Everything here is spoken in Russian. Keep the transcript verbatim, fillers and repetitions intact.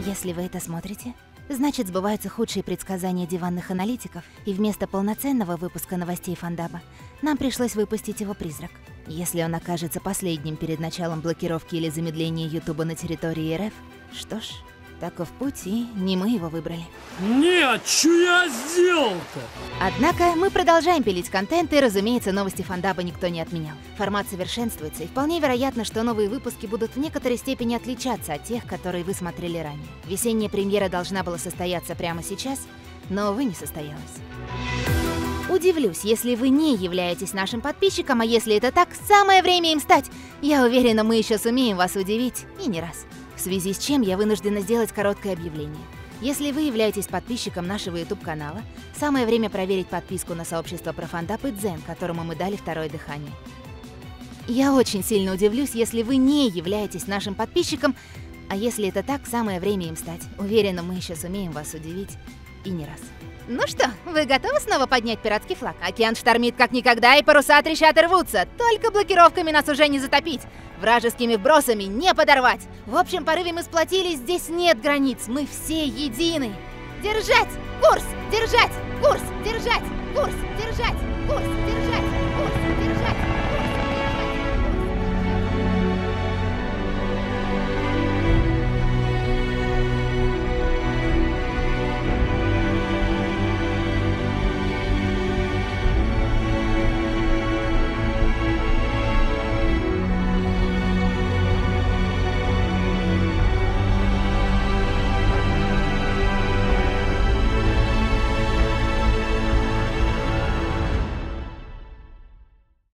Если вы это смотрите, значит, сбываются худшие предсказания диванных аналитиков, и вместо полноценного выпуска новостей Фандаба нам пришлось выпустить его призрак. Если он окажется последним перед началом блокировки или замедления Ютуба на территории РФ, что ж, таков путь, и не мы его выбрали. Нет, что я сделал-то? Однако мы продолжаем пилить контент, и, разумеется, новости Фандаба никто не отменял. Формат совершенствуется, и вполне вероятно, что новые выпуски будут в некоторой степени отличаться от тех, которые вы смотрели ранее. Весенняя премьера должна была состояться прямо сейчас, но, увы, не состоялась. Удивлюсь, если вы не являетесь нашим подписчиком, а если это так, самое время им стать. Я уверена, мы еще сумеем вас удивить, и не раз. В связи с чем я вынуждена сделать короткое объявление. Если вы являетесь подписчиком нашего YouTube-канала, самое время проверить подписку на сообщество про Фандаб и Дзен, которому мы дали второе дыхание. Я очень сильно удивлюсь, если вы не являетесь нашим подписчиком, а если это так, самое время им стать. Уверена, мы еще сумеем вас удивить, и не раз. Ну что, вы готовы снова поднять пиратский флаг? Океан штормит как никогда, и паруса трещат и рвутся. Только блокировками нас уже не затопить. Вражескими вбросами не подорвать. В общем порыве мы сплотились, здесь нет границ. Мы все едины. Держать курс! Держать курс! Держать!